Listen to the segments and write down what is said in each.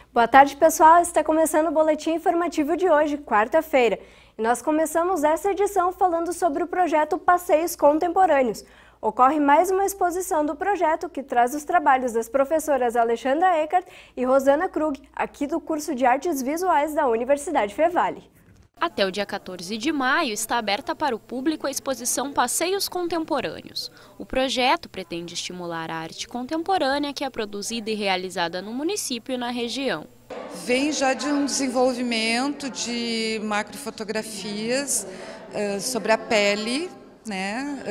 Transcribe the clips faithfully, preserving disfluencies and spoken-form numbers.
Boa tarde, pessoal. Está começando o boletim informativo de hoje, quarta-feira. E nós começamos essa edição falando sobre o projeto Passeios Contemporâneos. Ocorre mais uma exposição do projeto que traz os trabalhos das professoras Alexandra Eckert e Rosana Krug, aqui do curso de Artes Visuais da Universidade Fevale. Até o dia quatorze de maio está aberta para o público a exposição Passeios Contemporâneos. O projeto pretende estimular a arte contemporânea que é produzida e realizada no município e na região. Vem já de um desenvolvimento de macrofotografias uh, sobre a pele, né?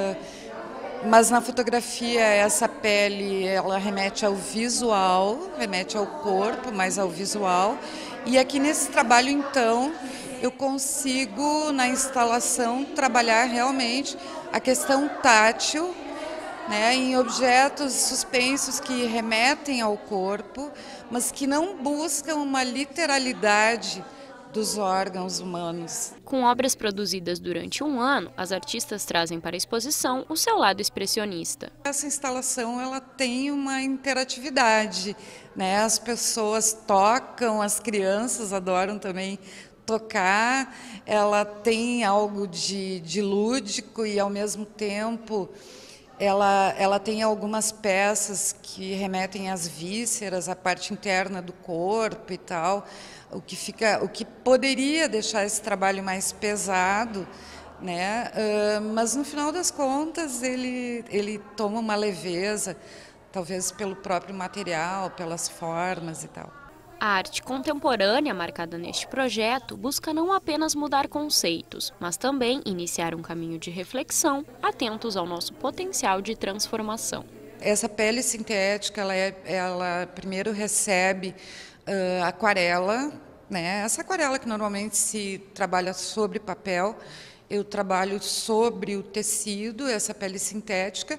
Uh, mas na fotografia essa pele ela remete ao visual, remete ao corpo, mas ao visual. E aqui nesse trabalho então eu consigo, na instalação, trabalhar realmente a questão tátil, né, em objetos suspensos que remetem ao corpo, mas que não buscam uma literalidade dos órgãos humanos. Com obras produzidas durante um ano, as artistas trazem para a exposição o seu lado expressionista. Essa instalação ela tem uma interatividade, né? As pessoas tocam, as crianças adoram também tocar, ela tem algo de, de lúdico e ao mesmo tempo ela, ela tem algumas peças que remetem às vísceras, à parte interna do corpo e tal, o que, fica, o que poderia deixar esse trabalho mais pesado, né? Uh, mas no final das contas ele, ele toma uma leveza, talvez pelo próprio material, pelas formas e tal. A arte contemporânea marcada neste projeto busca não apenas mudar conceitos, mas também iniciar um caminho de reflexão, atentos ao nosso potencial de transformação. Essa pele sintética, ela, é, ela primeiro recebe uh, aquarela, né? Essa aquarela que normalmente se trabalha sobre papel, eu trabalho sobre o tecido, essa pele sintética,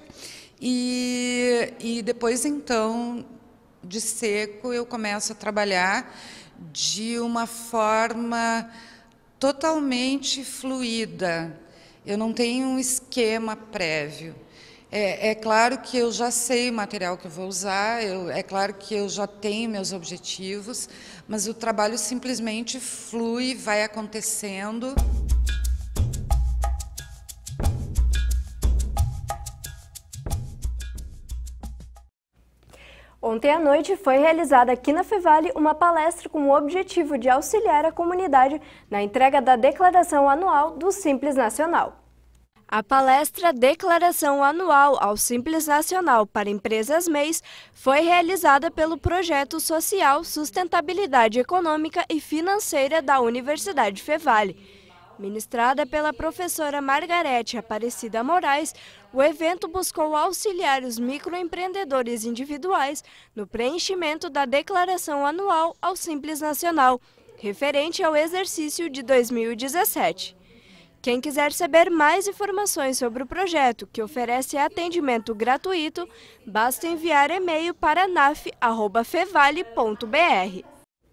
e, e depois então de seco, eu começo a trabalhar de uma forma totalmente fluida. Eu não tenho um esquema prévio. É, é claro que eu já sei o material que eu vou usar, eu, é claro que eu já tenho meus objetivos, mas o trabalho simplesmente flui, vai acontecendo. Ontem à noite foi realizada aqui na Fevale uma palestra com o objetivo de auxiliar a comunidade na entrega da Declaração Anual do Simples Nacional. A palestra Declaração Anual ao Simples Nacional para Empresas M E Is foi realizada pelo Projeto Social Sustentabilidade Econômica e Financeira da Universidade Fevale. Ministrada pela professora Margarete Aparecida Moraes, o evento buscou auxiliar os microempreendedores individuais no preenchimento da Declaração Anual ao Simples Nacional, referente ao exercício de dois mil e dezessete. Quem quiser saber mais informações sobre o projeto, que oferece atendimento gratuito, basta enviar e-mail para naf arroba fevale ponto br.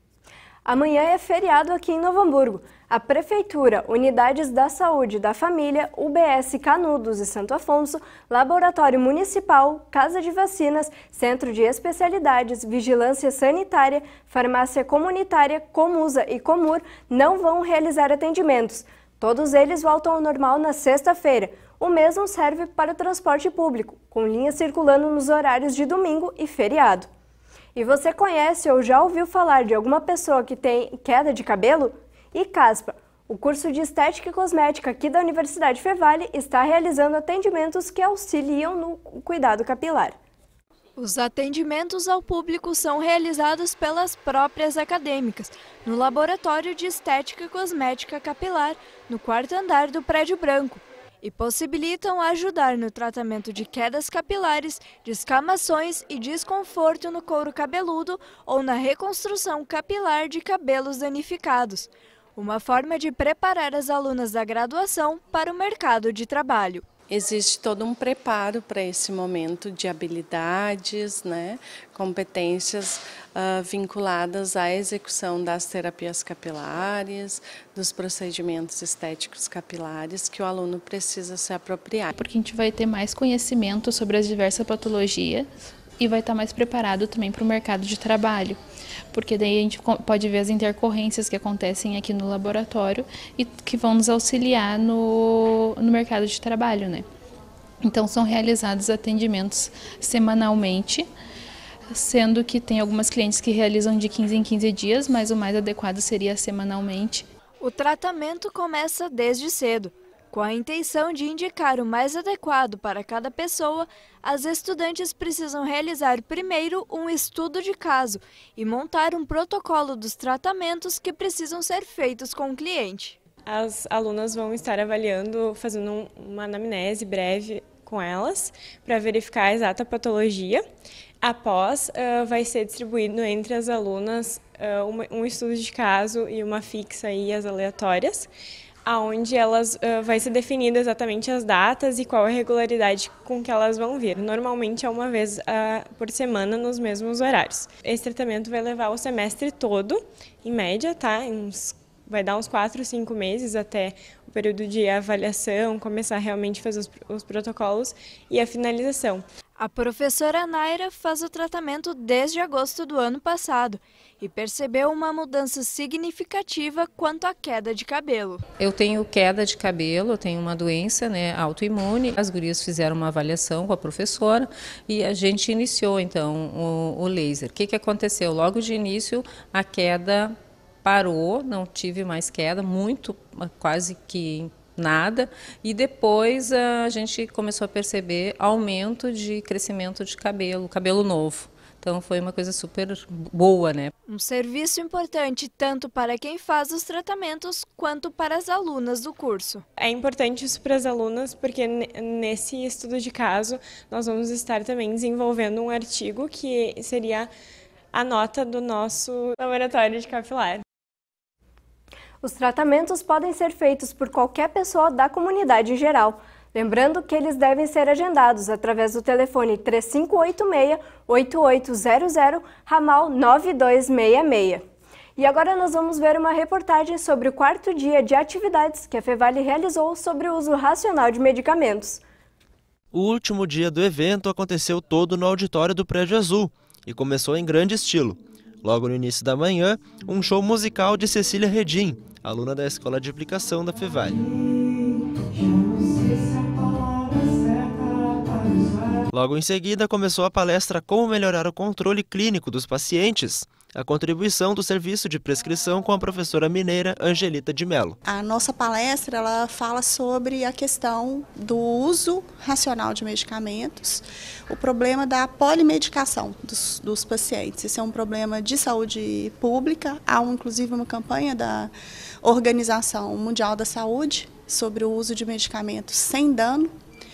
Amanhã é feriado aqui em Novo Hamburgo. A Prefeitura, Unidades da Saúde da Família, U B S Canudos e Santo Afonso, Laboratório Municipal, Casa de Vacinas, Centro de Especialidades, Vigilância Sanitária, Farmácia Comunitária, Comusa e Comur não vão realizar atendimentos. Todos eles voltam ao normal na sexta-feira. O mesmo serve para o transporte público, com linhas circulando nos horários de domingo e feriado. E você conhece ou já ouviu falar de alguma pessoa que tem queda de cabelo? E Caspa, o curso de Estética e Cosmética aqui da Universidade Fevale está realizando atendimentos que auxiliam no cuidado capilar. Os atendimentos ao público são realizados pelas próprias acadêmicas, no Laboratório de Estética e Cosmética Capilar, no quarto andar do Prédio Branco, e possibilitam ajudar no tratamento de quedas capilares, descamações e desconforto no couro cabeludo ou na reconstrução capilar de cabelos danificados. Uma forma de preparar as alunas da graduação para o mercado de trabalho. Existe todo um preparo para esse momento de habilidades, né, competências uh, vinculadas à execução das terapias capilares, dos procedimentos estéticos capilares que o aluno precisa se apropriar. Porque a gente vai ter mais conhecimento sobre as diversas patologias e vai estar mais preparado também para o mercado de trabalho, porque daí a gente pode ver as intercorrências que acontecem aqui no laboratório e que vão nos auxiliar no, no mercado de trabalho, né? Então são realizados atendimentos semanalmente, sendo que tem algumas clientes que realizam de quinze em quinze dias, mas o mais adequado seria semanalmente. O tratamento começa desde cedo. Com a intenção de indicar o mais adequado para cada pessoa, as estudantes precisam realizar primeiro um estudo de caso e montar um protocolo dos tratamentos que precisam ser feitos com o cliente. As alunas vão estar avaliando, fazendo uma anamnese breve com elas, para verificar a exata patologia. Após, uh, vai ser distribuído entre as alunas uh, uma, um estudo de caso e uma fixa e as aleatórias, aonde elas uh, vai ser definida exatamente as datas e qual a regularidade com que elas vão vir. Normalmente é uma vez uh, por semana nos mesmos horários. Esse tratamento vai levar o semestre todo, em média, tá? Uns, vai dar uns quatro, cinco meses até o período de avaliação, começar realmente a fazer os, os protocolos e a finalização. A professora Naira faz o tratamento desde agosto do ano passado e percebeu uma mudança significativa quanto à queda de cabelo. Eu tenho queda de cabelo, eu tenho uma doença, né, autoimune. As gurias fizeram uma avaliação com a professora e a gente iniciou então o, o laser. O que, que aconteceu? Logo de início a queda parou, não tive mais queda, muito, quase que nada, e depois a gente começou a perceber aumento de crescimento de cabelo, cabelo novo. Então foi uma coisa super boa, né? Um serviço importante tanto para quem faz os tratamentos quanto para as alunas do curso. É importante isso para as alunas porque nesse estudo de caso nós vamos estar também desenvolvendo um artigo que seria a nota do nosso laboratório de capilar. Os tratamentos podem ser feitos por qualquer pessoa da comunidade em geral. Lembrando que eles devem ser agendados através do telefone três cinco oito seis, oito oito zero zero, ramal nove dois seis seis. E agora nós vamos ver uma reportagem sobre o quarto dia de atividades que a Fevale realizou sobre o uso racional de medicamentos. O último dia do evento aconteceu todo no auditório do Prédio Azul e começou em grande estilo. Logo no início da manhã, um show musical de Cecília Redim, aluna da Escola de Aplicação da Fevale. Logo em seguida, começou a palestra Como melhorar o controle clínico dos pacientes, a contribuição do serviço de prescrição com a professora mineira Angelita de Mello. A nossa palestra ela fala sobre a questão do uso racional de medicamentos, o problema da polimedicação dos, dos pacientes. Esse é um problema de saúde pública, há um, inclusive uma campanha da Organização Mundial da Saúde sobre o uso de medicamentos sem dano.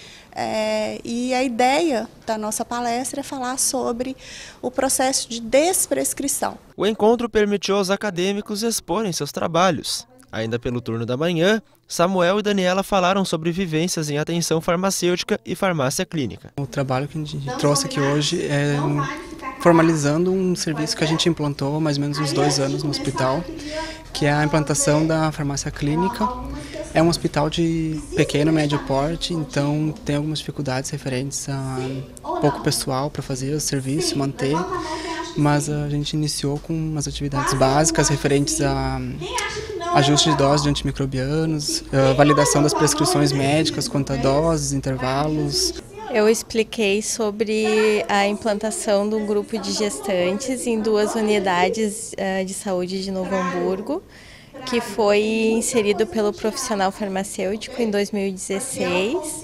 É, e a ideia da nossa palestra é falar sobre o processo de desprescrição. O encontro permitiu aos acadêmicos exporem seus trabalhos. Ainda pelo turno da manhã, Samuel e Daniela falaram sobre vivências em atenção farmacêutica e farmácia clínica. O trabalho que a gente trouxe aqui hoje é formalizando um serviço que a gente implantou há mais ou menos uns dois anos no hospital, que é a implantação da farmácia clínica. É um hospital de pequeno, médio porte, então tem algumas dificuldades referentes a pouco pessoal para fazer o serviço, manter, mas a gente iniciou com umas atividades básicas referentes a ajuste de doses de antimicrobianos, a validação das prescrições médicas quanto a doses, intervalos. Eu expliquei sobre a implantação de um grupo de gestantes em duas unidades de saúde de Novo Hamburgo, que foi inserido pelo profissional farmacêutico em dois mil e dezesseis,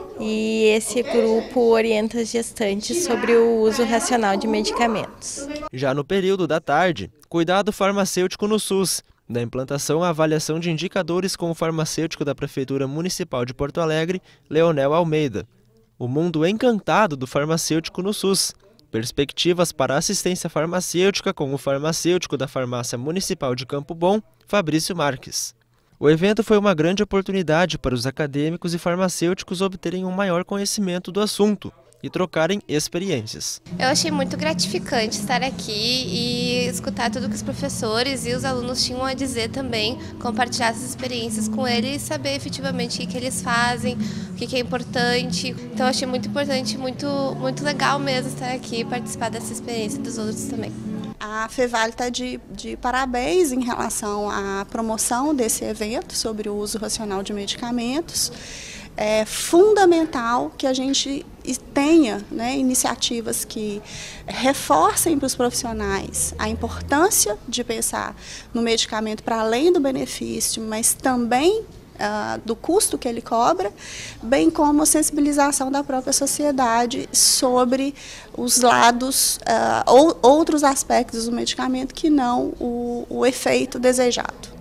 e esse grupo orienta as gestantes sobre o uso racional de medicamentos. Já no período da tarde, cuidado farmacêutico no SUS, da implantação à avaliação de indicadores com o farmacêutico da Prefeitura Municipal de Porto Alegre, Leonel Almeida. O mundo encantado do farmacêutico no SUS. Perspectivas para assistência farmacêutica com o farmacêutico da Farmácia Municipal de Campo Bom, Fabrício Marques. O evento foi uma grande oportunidade para os acadêmicos e farmacêuticos obterem um maior conhecimento do assunto e trocarem experiências. Eu achei muito gratificante estar aqui e escutar tudo que os professores e os alunos tinham a dizer também, compartilhar essas experiências com eles e saber efetivamente o que, que eles fazem, o que, que é importante. Então, eu achei muito importante, muito, muito legal mesmo estar aqui e participar dessa experiência dos outros também. A Fevale está de, de parabéns em relação à promoção desse evento sobre o uso racional de medicamentos. É fundamental que a gente tenha, né, iniciativas que reforcem para os profissionais a importância de pensar no medicamento para além do benefício, mas também uh, do custo que ele cobra, bem como a sensibilização da própria sociedade sobre os lados, uh, ou outros aspectos do medicamento que não o, o efeito desejado.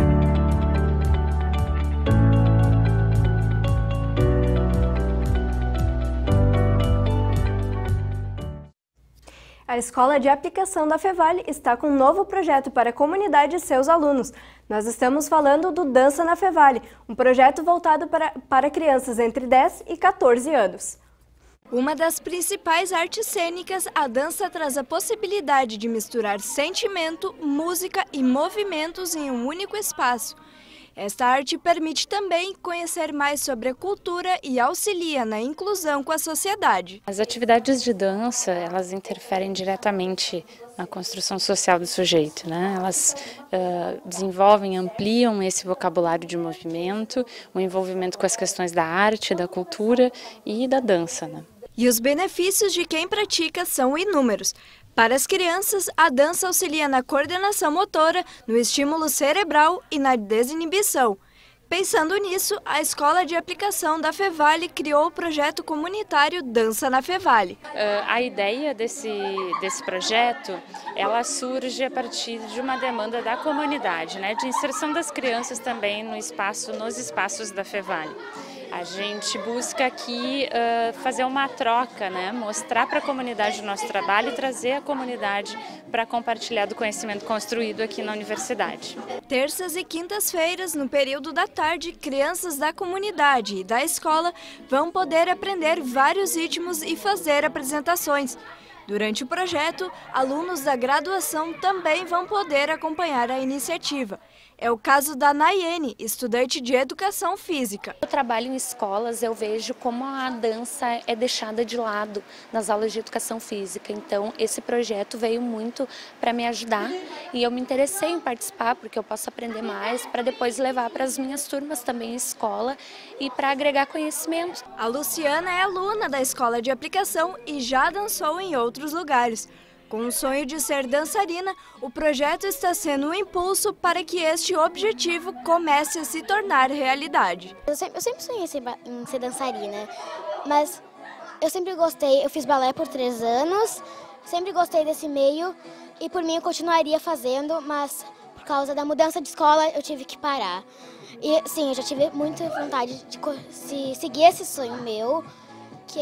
A Escola de Aplicação da Fevale está com um novo projeto para a comunidade e seus alunos. Nós estamos falando do Dança na Fevale, um projeto voltado para, para crianças entre dez e quatorze anos. Uma das principais artes cênicas, a dança traz a possibilidade de misturar sentimento, música e movimentos em um único espaço. Esta arte permite também conhecer mais sobre a cultura e auxilia na inclusão com a sociedade. As atividades de dança, elas interferem diretamente na construção social do sujeito, né? Elas uh, desenvolvem, ampliam esse vocabulário de movimento, o envolvimento com as questões da arte, da cultura e da dança, né? E os benefícios de quem pratica são inúmeros. Para as crianças, a dança auxilia na coordenação motora, no estímulo cerebral e na desinibição. Pensando nisso, a Escola de Aplicação da Fevale criou o projeto comunitário Dança na Fevale. Uh, a ideia desse, desse projeto, ela surge a partir de uma demanda da comunidade, né, de inserção das crianças também no espaço, nos espaços da Fevale. A gente busca aqui uh, fazer uma troca, né? Mostrar para a comunidade o nosso trabalho e trazer a comunidade para compartilhar do conhecimento construído aqui na universidade. Terças e quintas-feiras, no período da tarde, crianças da comunidade e da escola vão poder aprender vários ritmos e fazer apresentações. Durante o projeto, alunos da graduação também vão poder acompanhar a iniciativa. É o caso da Nayene, estudante de Educação Física. Eu trabalho em escolas, eu vejo como a dança é deixada de lado nas aulas de Educação Física. Então, esse projeto veio muito para me ajudar e eu me interessei em participar porque eu posso aprender mais para depois levar para as minhas turmas também em escola e para agregar conhecimento. A Luciana é aluna da Escola de Aplicação e já dançou em outros lugares. Com o sonho de ser dançarina, o projeto está sendo um impulso para que este objetivo comece a se tornar realidade. Eu sempre, eu sempre sonhei em ser, em ser dançarina, mas eu sempre gostei, eu fiz balé por três anos, sempre gostei desse meio e por mim eu continuaria fazendo, mas por causa da mudança de escola eu tive que parar. E sim, eu já tive muita vontade de se, seguir esse sonho meu, que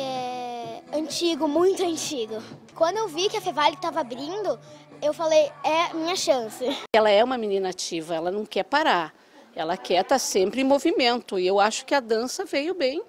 é antigo, muito antigo. Quando eu vi que a Fevale estava abrindo, eu falei, é minha chance. Ela é uma menina ativa, ela não quer parar, ela quer estar sempre em movimento e eu acho que a dança veio bem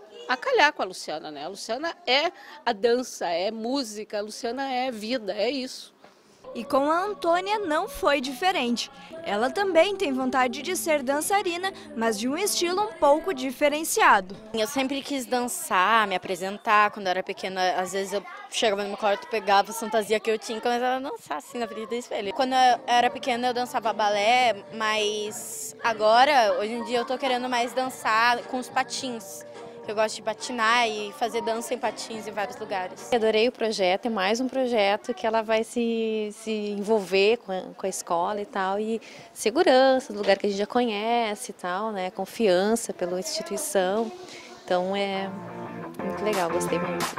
a calhar com a Luciana, né? A Luciana é a dança, é música, a Luciana é vida, é isso. E com a Antônia não foi diferente. Ela também tem vontade de ser dançarina, mas de um estilo um pouco diferenciado. Eu sempre quis dançar, me apresentar. Quando eu era pequena, às vezes eu chegava no meu quarto, pegava a fantasia que eu tinha e começava a dançar assim na frente do espelho. Quando eu era pequena eu dançava balé, mas agora, hoje em dia, eu tô querendo mais dançar com os patins. Eu gosto de patinar e fazer dança em patins em vários lugares. Eu adorei o projeto, é mais um projeto que ela vai se, se envolver com a, com a escola e tal, e segurança, do lugar que a gente já conhece e tal, né, confiança pela instituição, então é muito legal, gostei muito.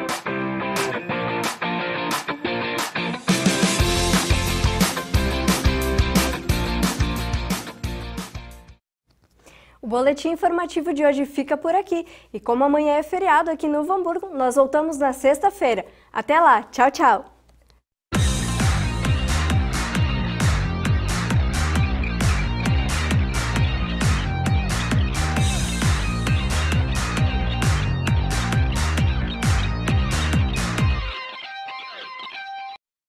O boletim informativo de hoje fica por aqui. E como amanhã é feriado aqui no Novo Hamburgo, nós voltamos na sexta-feira. Até lá, tchau, tchau!